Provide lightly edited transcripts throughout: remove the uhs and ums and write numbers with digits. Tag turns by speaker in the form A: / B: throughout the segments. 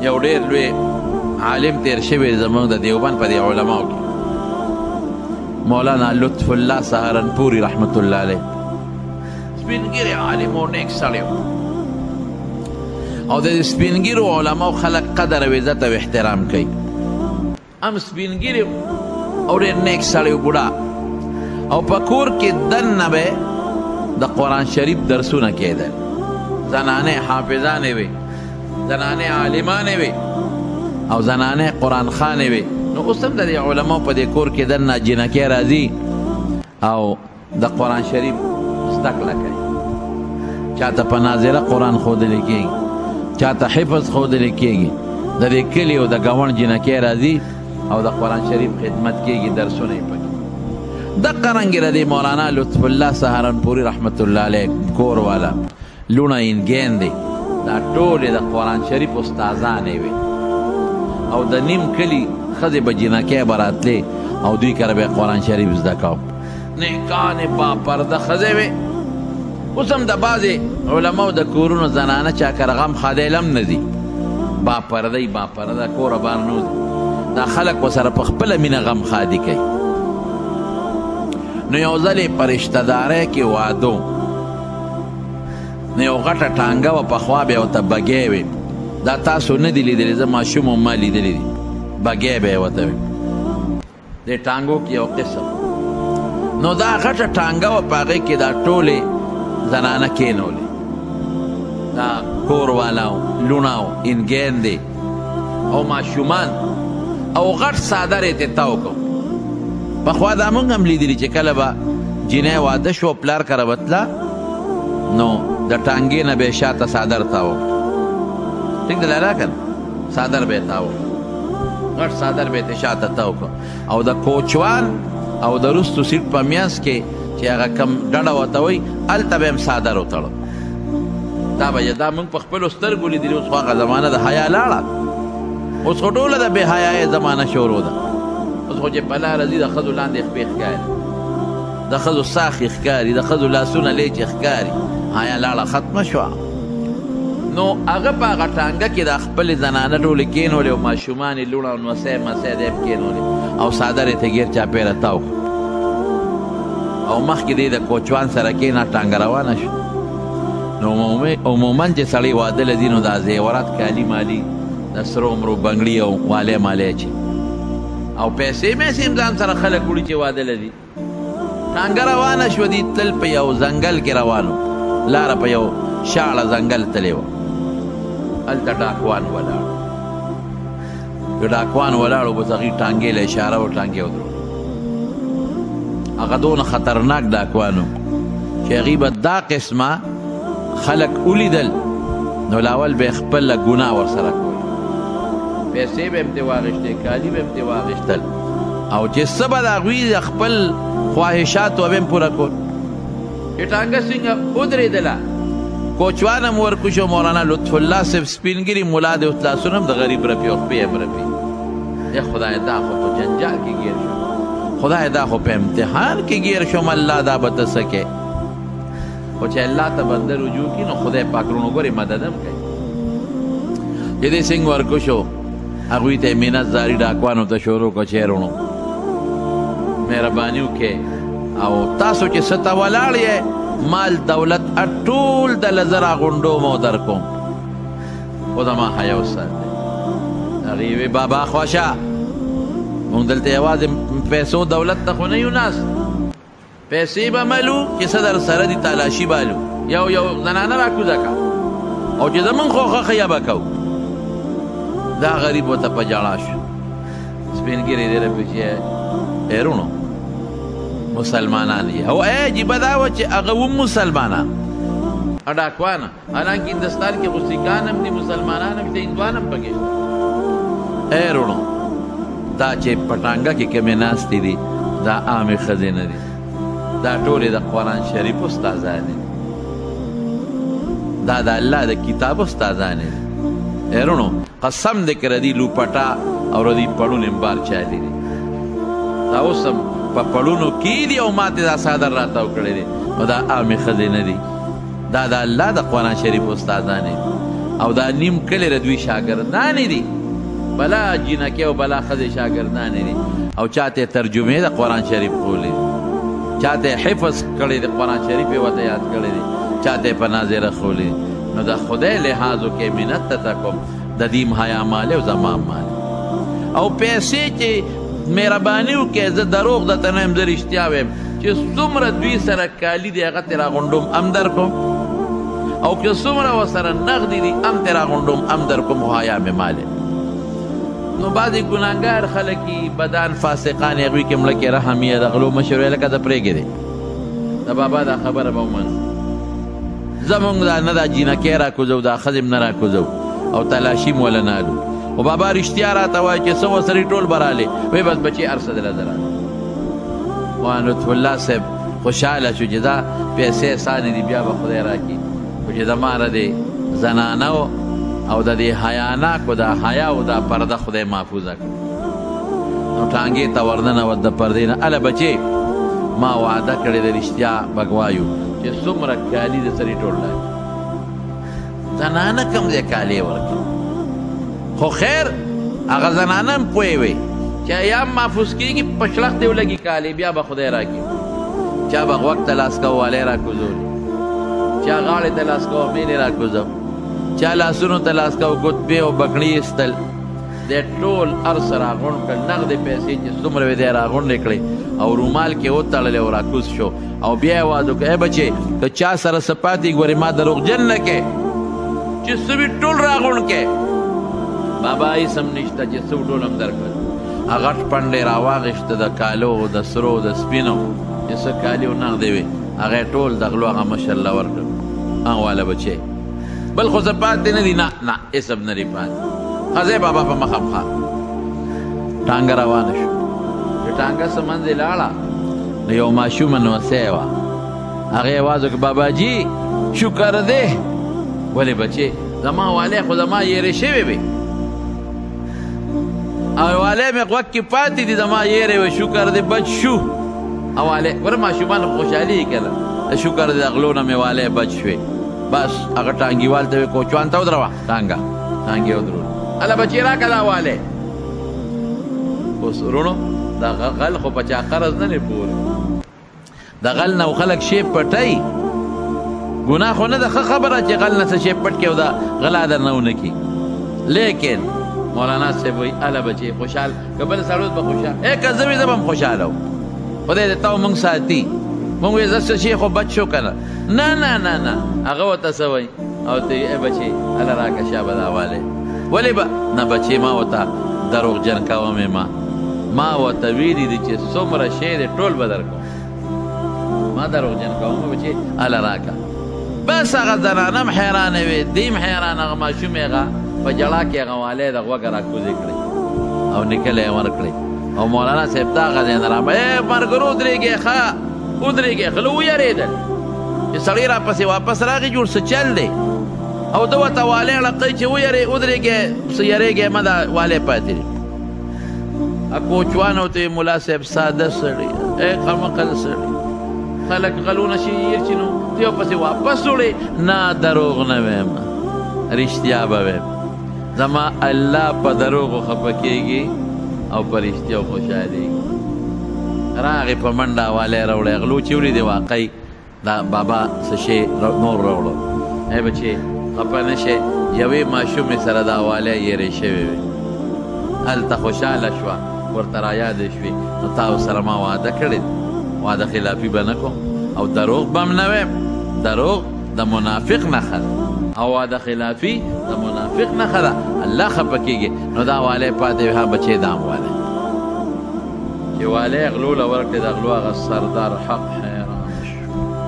A: یو ډېر لوی عالم تیر شوی زموږ د دیوبند په دې علماو کې مولانا لطف الله سهارنپوري رحمت الله علیه سپین ږیری عالم او نیک سړی او د سپین ږیرو علماو خلک قدر او عزت او احترام کوي هم سپین ږیری او ډېر نیک سړی بوډا او په کور کې دننه به د قرآن شریف درسونه کېدل زنانې حافظانې وې زنانې عالمانې وې او زنانې قرآن خانې وې نو اوس هم د دې علماو په دې کور کې دننه جنکۍ راځي او د قرآن شریف زده کړه کوي چاته په ناظره قرآن ښودلی کېږي چاته حفظ ښودلی کېږي د دې کلي او د ګاونډ جنکۍ راځي او د قرآن شریف خدمت کېږي درسونه یې پکې دقه رنګې د دې مولانا لطف الله سهارنپوري رحمت الله علیه کور والا لوڼه انګین دی دا ټولې د قرآن شریف استادانې وې او د نیم کلي ښځې به جنکۍ به راتلې او دوی کره به قرآن شریف زده کو نیکانې باپرده ښځې وې اوس هم د بعضې علماو د کورونو زنانه چا کره غم خادیل هم نه ځي باپرده باپرده کوره بار نه وځي دا خلک ورسره په خپله مینه غم خادي کوي نو یو ځل یې په رشتهدارۍ کې وادو نو یو غټه ټانګه وه پخوا بیا ورته بګۍ وې دا تاسو نه دي لیدلې زه ماشوم هم ما لیدلې دي بګۍ به یې ورته وې دې ټانګو کې یو قسم نو دا غټه ټانګه وه په هغې کې دا ټولې زنانه کېنولې دا کور والاو لوڼاو انګیندې او ماشومان او غټ څادر یې ترې تاو کړو پخوا دا موږ هم لیدلي چې کله به جینۍ واده شو پلار کره به تله نو د ټانګې نه به یې شاته څادر تاو ټیک ده لالا که نه څادر به یې تاو غټ څادر به یې ترې شاته تاو کړو او د کوچوان او د وروستو سیټ په منځ کې چې هغه کم ډډه ورته وایي هلته به هم څادر وتړو دا به دا موږ په خپلو سترګو لیدلي اوس خو هغه زمانه د حیا لاړه اوس خو ټوله د بې حیایۍ زمانه شروع ده اوس خو چې په لاره ځي د ښځو لاندې خپې ښکاري د ښځو ساښې ښکاري د ښځو لاسونه لیچې ښکاري حیا لاړه ختمه شوه نو هغه په هغه ټانګه کې د خپلې زنانه ټولې کېنولې او ماشومان یې لوڼه او نوسی مسی دی کېنولې او څادر یې ته ګیر چاپېره تاو او مخکې دی د کوچوان سره کېنه ټانګه روانه شو نو عموما چې سړی واده له ځي نو دا زیورات کالي مالي د سرو عمرو بنګړي او والی مالی چې او پیسې میسې هم ځان سره خلک وړي چې واده له ځي ټانګه روانه شوه دي تل په یو ځنګل کې روانو لاره په یو شاړه ځنګل تلې وه هلته ډاکوان ولاړ که ډاکوان ولاړو بس هغې ټانګې له اشاره و ټانګې ودرو هغه دونه خطرناک ډاکوان و چې هغې به دا قسمه خلک ولیدل نو لاول به یې خپله ګناه ورسره کول پیسې به هم ترې واخېستې کالي به هم ترې واخېستل او چې څه به د هغوی د خپل خواهشات به هم پوره کول چې ټانګه څنګه ودرېدله کوچوان هم ورکوشو مولانا لطف الله صاحب سپینګري ملا د لاسونه هم د غریب رپي او خپې هم رپي ای خدای دا خو په جنجال کې ګیر شو خدای دا خو په امتحان کې ګیر شوم الله دا به ته څه کې خو چې الله ته بنده رجوع کړي نو خدای پاک رونو ګورې مدد هم کوي چې دې څنګه ورکوشو هغوی ته یې منت زاري ډاکوانو ته شروع کړه چې رونو مهرباني وکړئ او تاسو چې څه ته ولاړ یې مال دولت ټول د لزر غونډو مو در کوم خو زما حیا وساتئ هغې وی بابا خوشه مونږ دلته یوازې پیسو دولت ته خو نه یو ناست پیسې به ملو چې څه در سره دي تالاشي بالو یو زنانه راکوزه که او چې زمونږ خو ښه به کوو دا غریب ورته په جاړه شو سپین ږیری دی رپي چې ایرونو مسلمانان یې او عجیبه دا وه چې هغه هم مسلمانان ډاکوانه حالانکه هندوستان کې خو سیکان هم دي مسلمانان هم شته هندوان هم پکې شته ایرونو دا چې په ټانګه کې کومې ناستې دي دا عامې ښځې نه دي دا ټولې د قرآن شریف استادانې دي دا د الله د کتاب استادانې دي ایرونو قسم دې که ردي لوپټا او ردي پړون هم بار چایلی دي دا اوس هم په پړونو کې دي او ما ته دا څادر راتاو کړی دی نو دا عامې ښځې نه دي دا د الله د قرآن شریف استادانې دي او دا نیم کلی د دوی شاګردانې دي بلا جینکې او بلا ښځې شاګردانې دي او چاته ترجمې د قرآن شریف کولی دي چاته حفظ کړی د قرآن شریف یې ورته یاد کړی دی چاته په ناظره خولی دي نو د خدای لحاظ وکړئ منت ته کوم د دې حیا مالې او زما مالې او پیسې چې مهرباني وکړئ زه دروغ درته نه یم زه رښتیا وایم چې څومره دوی سره کالي دي هغه ترې راغونډوم هم در کوم او که څومره ورسره نغدي دي هم ترې راغونډوم هم در کوم خو حیا مې مالې نو بعضې ګناهګار خلک بدان فاسقان هغوی کې مړه کې رحم یې د غلو مشر لکه د پرېږې دی د بابا دا خبره به ومنو زمونږ دا نه دا جینکې راکوزو دا ښځې م نه راکوزو او تلاشي م وله نالو خو بابا رښتیا راته وایي چې څه وسرې ټول به رالې وایي بس بچې هر څه دله زه راله وان لطف الله صاحب خوشحاله شو چې دا پیسې سانې دي بیا به خدای راکړي خو چې زما ردې زنانه او د دې حیاناکو دا حیا او دا پرده خدای محفوظه کړي نو ټانګې ته ورننوت د پردې نه هله بچې ما وعده کړې د رښتیا بګوایو چې څومره کالي د سړي ټول راکړي زنانه کوم ځای کالي ورکړي خو خیر هغه زنانه هم پوهې وې چې ایام محفوظ کېږي په شلخ دې ولګي کالي بیا به خدای راکړي چا به غوږ ته لاس کوه والی راکوزولي چا غاړې ته لاس کوه میلې راکوزو چا لاسونو ته لاس کوه ګوتبې او بکړې ایستل دی ټول هر څه راغونډ کړل نغدې پیسې چې څومره وې دی راغونډې کړې او رومال کې وتړلې او راکوز شو او بیا یې واده وکړه ای بچې که چا سره څه پاتې ګورې ما دروغجن نه کې چې څه وي ټول راغونډ کې بابا هېڅ هم نشته چې څه ټول هم درکړل هغه غټ پنډې راواغېسته د کالو د سرو د سپینو چې څه کالي او نغدې وې هغه یې ټول د غلو هغه مشر له ورکړل هغه واله بچې بل خو څه پاتې نه دي نه نه هېڅ هم نه دي پاتې ښځې بابا په مخه مخه ټانګه روانه شو چې ټانګه څه منځې لاړه نو یو ماشومه نوسی وه هغې یې وکړه باباجي شکر دی ولې بچې زما والی خو زما یېرې شوې وې او والی مې غوږ کې پاتې دي زما یېرې وې شکر دی بچ شو او والی ور ماشومان خوشحالي یې که نه د شکر دی د غلو نه مې والی بچ شوې بس هغه ټانګیوال ته وې کوچوان ته ودروه ټانګه ټانګې ودرول هله بچې راکړه دا والی اوس وروڼو دا غل خو په چا قرض نه دی پورې د غل نه خلک شی پټوي ګناه خو نه ده ښه خبره چې غل نه څه شی پټ کړي او دا غلا در نه ونه کړي لیکن مولانا صاحب وایي هله بچې خوشحال که بل سړی به خوشحال که زه وي زه به هم خوشحاله وم خدای دې تا مونږ ساتي مونږ وایي زه څه شی خو بچ شو که نه نه نه نه نه هغه ورته څه وایي او ته ای بچې هله راکړه شابه دا والی ولې به نه بچې ما ورته دروغجن کوم ما ورته ویلي دي چې څومره شی دی ټول به درکوم ما دروغجن کوم بچې هله راکړه بس هغه زنانه هم حیرانه وې دی هم حیران هغه ماشوم هغه په ژړا کې هغه والی د غوږه راکوزې کړې او نکله یې ورکړې او مولانا صاحب ته هغه ځای نه رامه ملګرو ودرېږئ ښه ودرېږئ ښه لږ ویرېدل چې سړی راپسې واپس راغی جوړ څه چل دی او ده ورته والی ړقوي چې ودرېږئ څه یېرېږئ مه دا والی پاتې دی کوچوانو ته ملا صاحب ساده سړی قمقل سړی خلک غلونه شي یېر چې نو ته یو پسې واپس وړې نه دروغ نه ویم رښتیا به ویم زما الله په دروغو خفه کېږي او په رښتیاو خوشحالېږي راغې په منډه والی راوړی غلو چې ولیدې واقعي دا بابا څه شی نور راوړو ای بچې خفه نه شئ یوې ماشومې سره دا والی یېرې شوې وې هلته خوشحاله شوه ورته رایادې شوې نو تا سره ما واده کړی واده خلافي به نه کوم او دروغ به هم نه ویم دروغ د منافق نښه ده او واده خلافي د منافق نښه ده الله خفه کېږي نو دا والی پاتې وي ها بچې دا هم والی چې والی غلو له ورکړې د غلو هغه سردار حق حیران شو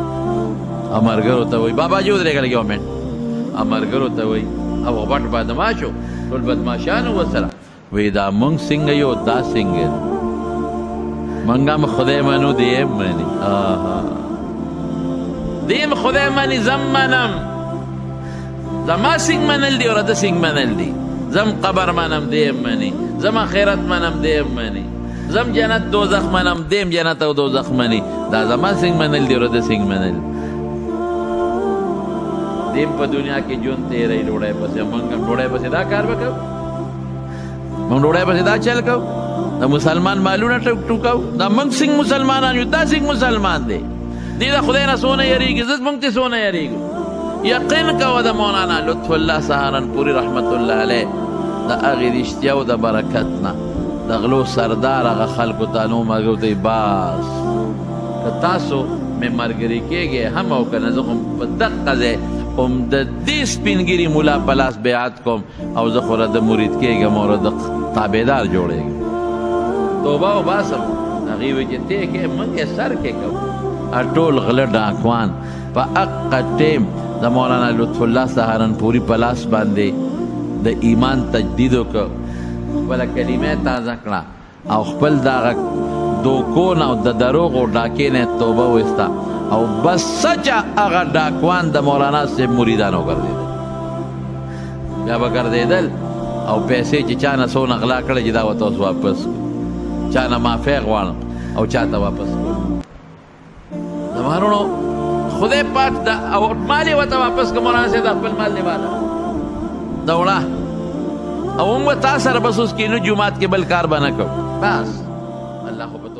A: ملګرو ته وایي باباجي ودرېږه لږ یو منټ ملګرو ته وایي او غټ بدماشو ټول بدماشان ورسره وی دا مونږ څنګه یو دا څنګه مونږ هم خدای منو دی هم مني دی هم خدای مني زم منم زما څنګه منل دي او راته څنګه منل دي زم قبر منم دی هم مني زم آخرت منم دی هم مني زم جنت دوزخ منم دی هم جنت او دوزخ مني دا زما څنګه منل دي او راته څنګه منل دیم په دنیا کې ژوند تېری ډوډۍ پسې موږ هم ډوډۍ پسې دا کار به کوو موږ ډوډۍ پسې دا چل کوو د مسلمان مالونه ټوکو دا موږ څنګه مسلمانان یو دا څنګه مسلمان دی دی د خدای نه څونه یریږي زه موږ ته څونه یریږو یقین کوه د مولانا لطف الله سهارنپوري رحمت الله علیه د هغې رښتیا او د برکت نه د غلو سردار هغه خلکو ته نو مګو دی باس که تاسو مې ملګري کېږئ هم او که نه زه خو په دقه ځای هم د دې سپینګیري ملا په لاس بیعت کوم او زه خو د مرید کېږم او د تابعدار جوړېږم توبه وباسم هغې وایي چې تی کې موږ یې سر کې کوو ټول غله ډاکوان په حقه ټیم د مولانا لطف الله سهارنپوري په لاس باندې د ایمان تجدید وکړه خپله کلمه تازه کړه او خپل دغه دوکو نه او د دروغو ډاکې نه توبه وایسته او بس سچه هغه ډاکوان د مولانا صاحب مریدان وګرځېدل بیا به ګرځېدل او پیسې چې چا نه څونه غلا کړی چې دا ورته اوس واپس چا نه معافی غواړم او چا ته واپس کړو زمانونو خدای پاک دا او مال یې ورته واپس کړه مولانا صاحب د خپل مال نه والا دا وړه او موږ به تا سره بس اوس کینو جومات کې بل کار به نه کوو بس الله خو